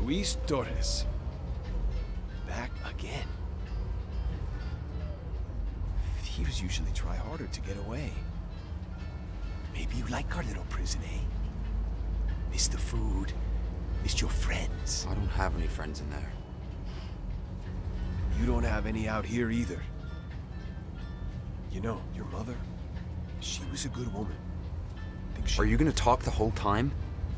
Luis Torres. Back again. Thieves usually try harder to get away. Maybe you like our little prison, eh? Miss the food, miss your friends. I don't have any friends in there. You don't have any out here either. You know, your mother, she was a good woman. Are you gonna talk the whole time?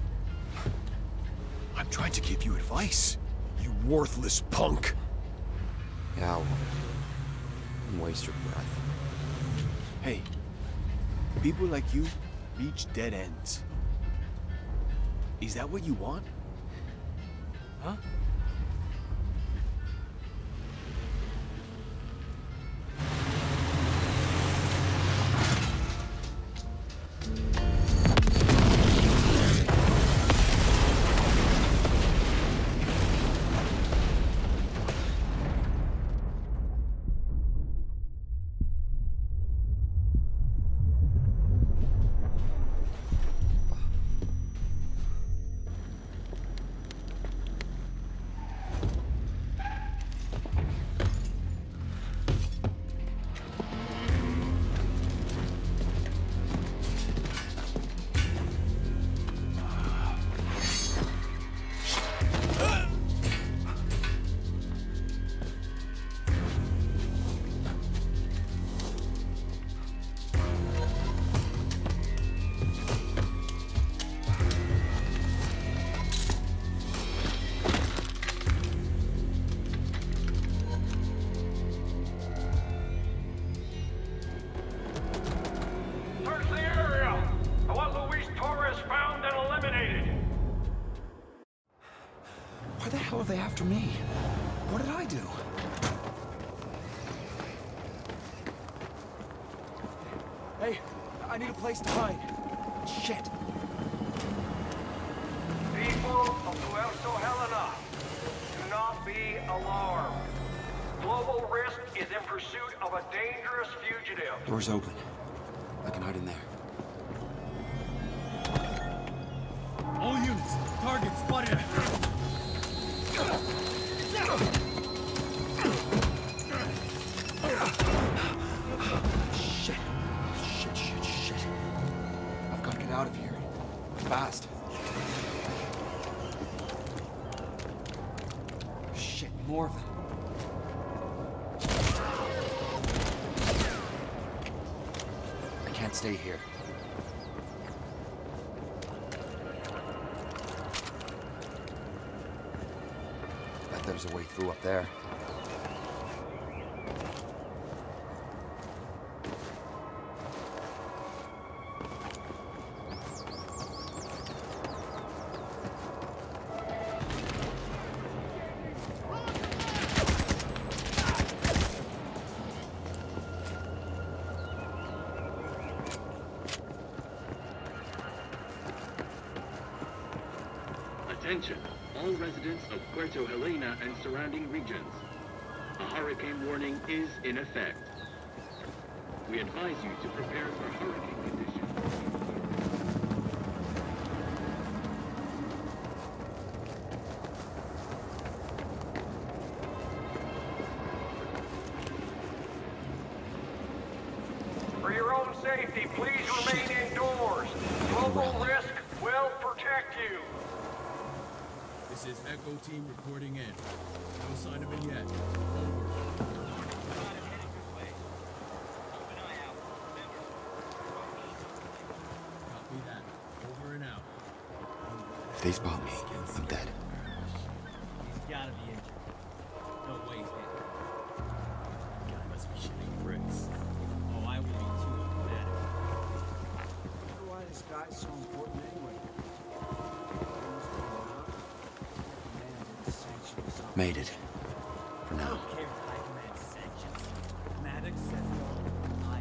I'm trying to give you advice, you worthless punk. Yeah, well, don't waste your breath. Hey, people like you reach dead ends. Is that what you want? Huh? Why the hell are they after me? What did I do? Hey, I need a place to hide. Shit. People of Puerto Helena, do not be alarmed. Global Risk is in pursuit of a dangerous fugitive. Door's open. I can hide in there. All units, target spotted. Shit. I've got to get out of here. Fast. Shit, more of them. I can't stay here. Bet there's a way through up there. Attention, all residents of Puerto Helena and surrounding regions. A hurricane warning is in effect. We advise you to prepare for hurricane conditions. For your own safety, please remain indoors. Global Risk will protect you. This is Echo Team reporting in. No sign of it yet. Over. Copy that. Over and out. If they spot me, I'm dead. He's gotta be injured. No way he's dead. Guy must be shooting bricks. Oh, I would be too dramatic. I wonder why this guy's so important anyway. Made it. For I now. don't care if I command sanctions. Maddox says I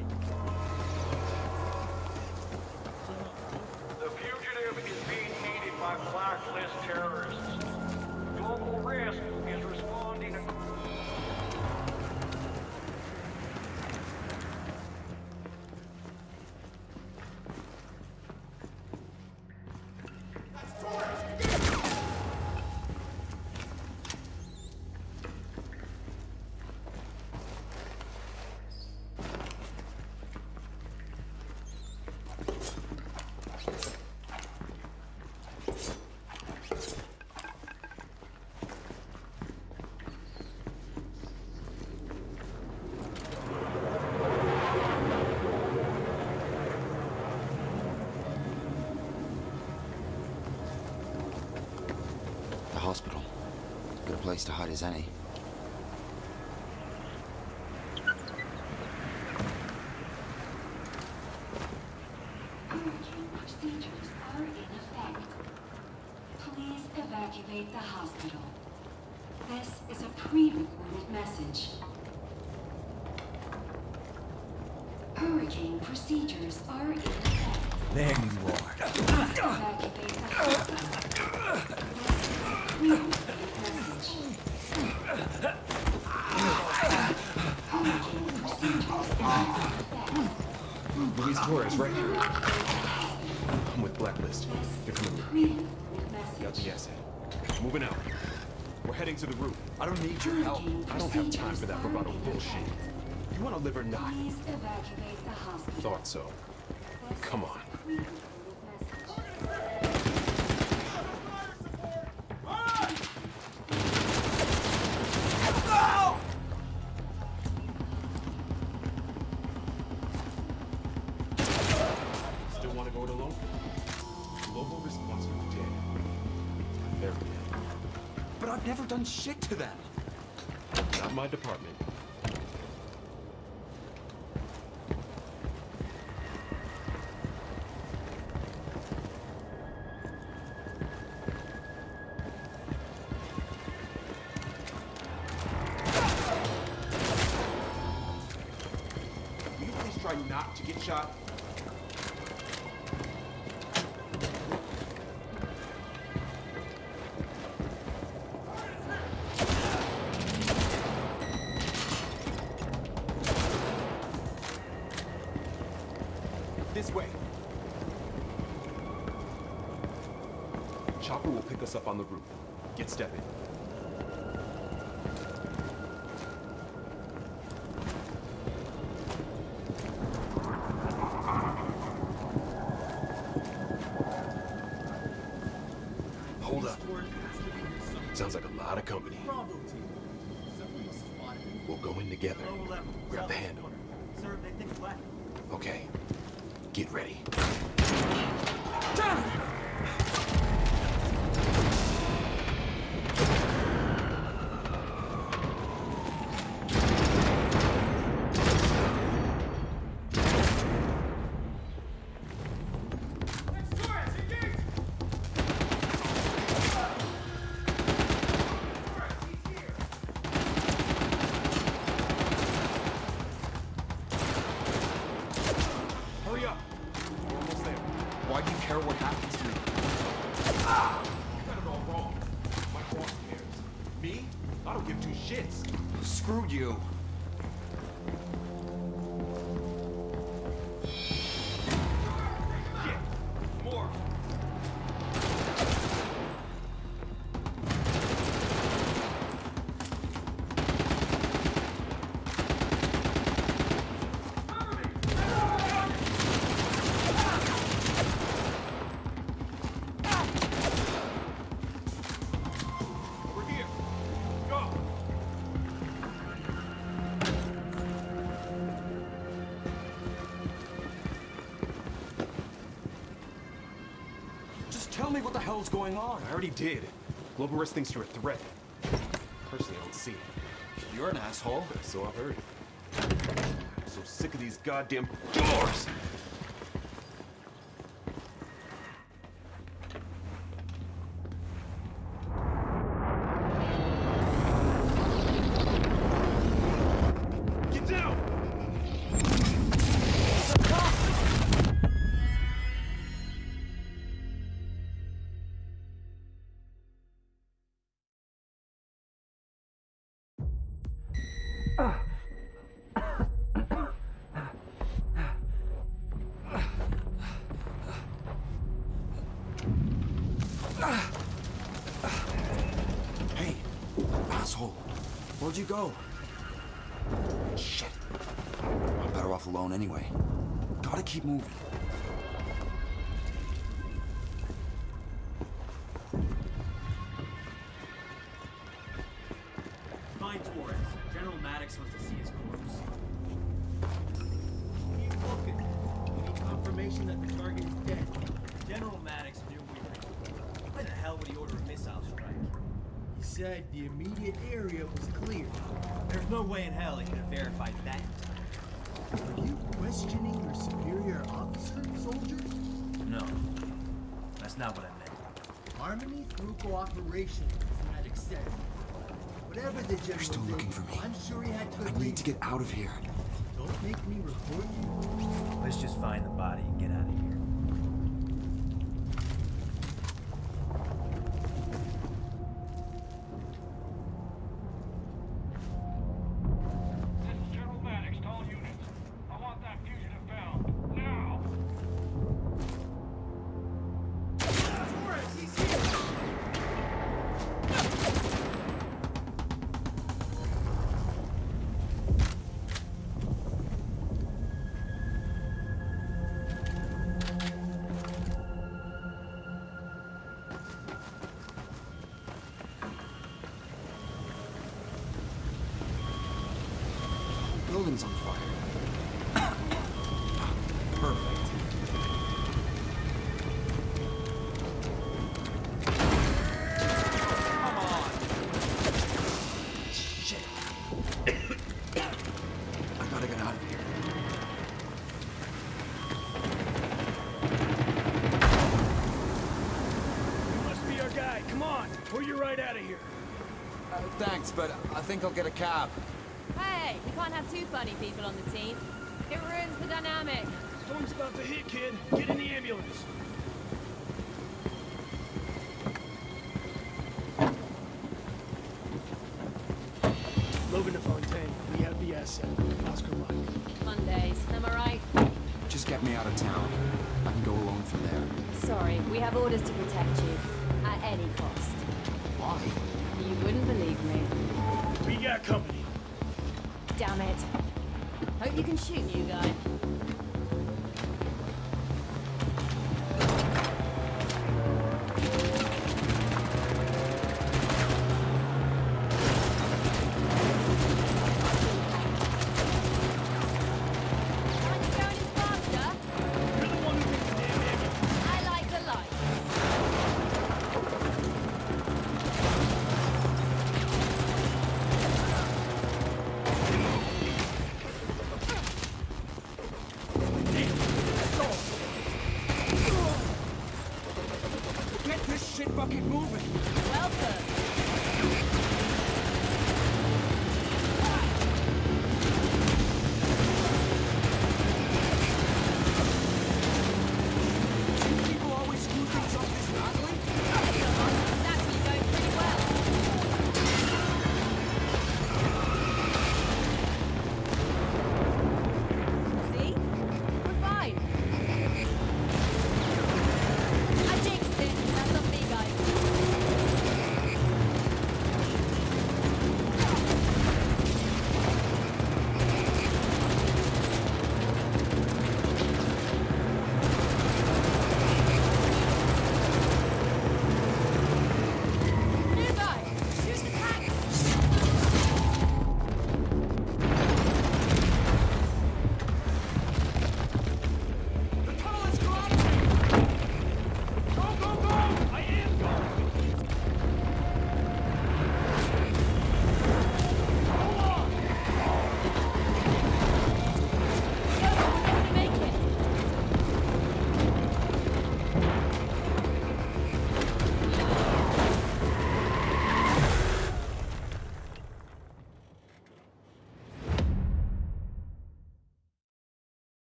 The fugitive is being aided by blacklist terrorists. Global Risk is responding. place to hide as any. Hurricane procedures are in effect. Please evacuate the hospital. This is a pre-recorded message. Hurricane procedures are in effect. There you are. Evacuate the hospital. This is a pre-recorded message. Hurricane procedures are in effect. Luis Torres, right here. I'm with Blacklist. You're coming with me. Pre-recorded Got the message. asset. Moving out. We're heading to the roof. I don't need your help. I don't have time for that bravado bullshit. You want to live or not? Please evacuate the hospital. Thought so. Come on. Still want to go it alone? Global Risk wants you dead. They're dead. But I've never done shit to them. Not my department. Will you please try not to get shot? This way. Chopper will pick us up on the roof. Get stepping. Hold up. Sounds like a lot of company. Bravo team. Someone must have spotted it. We'll go in together. Lower level. Grab the southeast handle. corner. Sir, they think black. Okay. Get ready. Hurry up. We're almost there. Why do you care what happens to me? You got it all wrong. My boss cares. Me? I don't give two shits. Screw you. Yeah. More. We're here. Go. Just tell me what the hell's going on. I already did. Global Risk thinks you're a threat. Personally, I don't see it. You're an asshole. So I've heard. I'm so sick of these goddamn doors! Get down! Hey, asshole. Where'd you go? Shit. I'm better off alone anyway. Gotta keep moving. Find Torres. General Maddox wants to see his corpse. Keep looking. We need confirmation that the target is dead. General Maddox knew we were. Why the hell would he order a missile strike? He's said the immediate area was clear. There's no way in hell he could have verified that. Are you questioning your superior officer, soldier? No. That's not what I meant. Harmony through cooperation, as Maddox said. Whatever the general They're still did, looking for me. I'm sure he had good I need to get out of here. Don't make me report you. Let's just find the body and get out of here. This is General Maddox to all units. I want that fugitive found. Now! Building's on fire. Perfect. Shit. I gotta get out of here. Must be our guy. Come on. Pull you right out of here. Thanks, but I think I'll get a cab. Hey, we can't have two funny people on the team. It ruins the dynamic. Storm's about to hit, kid. Get in the ambulance. Logan to Fontaine. We have the asset. Oscar Mike. Mondays, am I right? Just get me out of town. I can go alone from there. Sorry, we have orders to protect you. At any cost. Why? You wouldn't believe me. We got company. Damn it. Hope you can shoot, new guy. Aren't you going any faster? You're the one who picked the damn ambulance. I like the lights. Get this shit bucket moving!